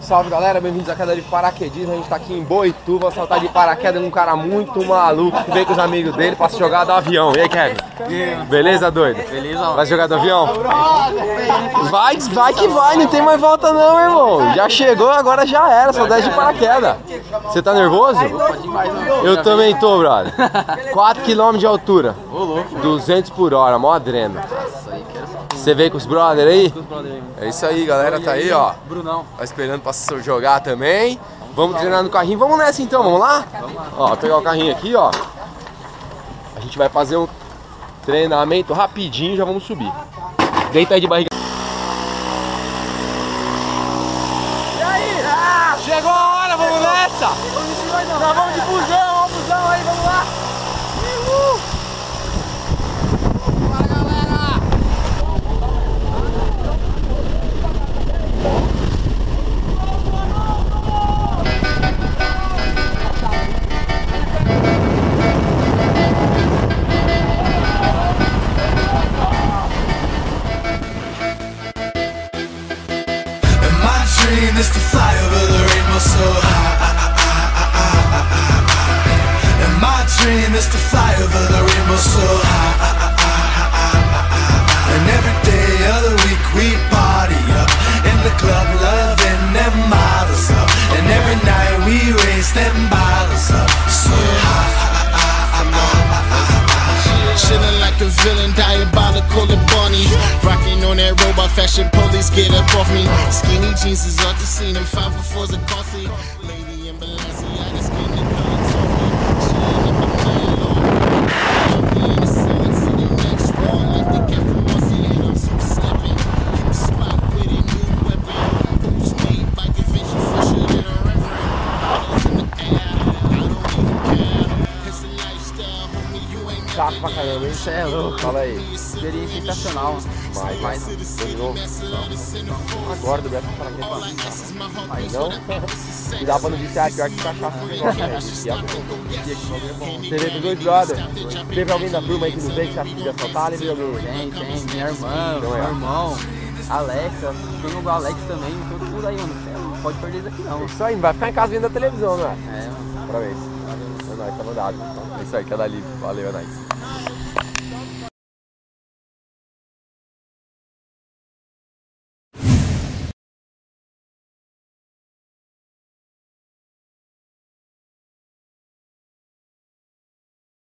Salve galera, bem-vindos à queda de paraquedismo. A gente tá aqui em Boituva, saltar de paraquedas num cara muito maluco que veio com os amigos dele pra se jogar do avião. E aí, Kevin? Beleza, doido? Beleza. Vai jogar do avião? Vai que vai, não tem mais volta não, irmão. Já chegou, agora já era, só 10 de paraquedas. Você tá nervoso? Eu também tô, brother. 4 km de altura, 200 por hora, mó adrena. Você veio com os brother aí? É isso aí, galera, tá aí, ó. Brunão. Tá esperando pra jogar também. Vamos treinar no carrinho. Vamos nessa então, vamos lá? Ó, vou pegar o carrinho aqui, ó. A gente vai fazer um treinamento rapidinho, já vamos subir. Deita aí de barriga. E aí? Ah, chegou a hora, vamos nessa! Nós vamos de busão aí, vamos lá! Bora, galera! Is to fly over the rainbow so high. And my dream is to fly over the rainbow so high. And every day of the week we party up in the club, loving them models up. And every night we raise them bottles up so high. Chillin' like a villain, diabolical and bunny. Rocking on that robot fashion, police get up off me. Skinny jeans is off the scene, and 504s are costly. Lady in Balenciaga, skin and color toffee. Chillin' up a million long. In the sun, sitting next door, like the Captain Mossy, and I'm so steppin'. In the spot with a new weapon. Who's made by convention, fresher than a reverend. Bottles in the air, I don't even care. It's a lifestyle, homie, you ain't Chato pra caramba, hein? Você é louco. Fala aí. Experiência sensacional. Mais. De novo. Agora do Beto para aqui. Não? E dá pra não viciar, pior que cachaça. Você veio com dois brothers? Teve alguém da turma aí que não veio que você acha que podia soltar? Teve alguém? Tem. Minha irmã, meu irmão, Alexa, tem o Alex também, todo mundo aí, mano. Você não pode perder isso aqui não. Isso aí, não vai ficar em casa vendo a televisão, né? É, mano. Parabéns. É nóis, tá mandado. É isso aí, queda livre. Valeu, é nóis.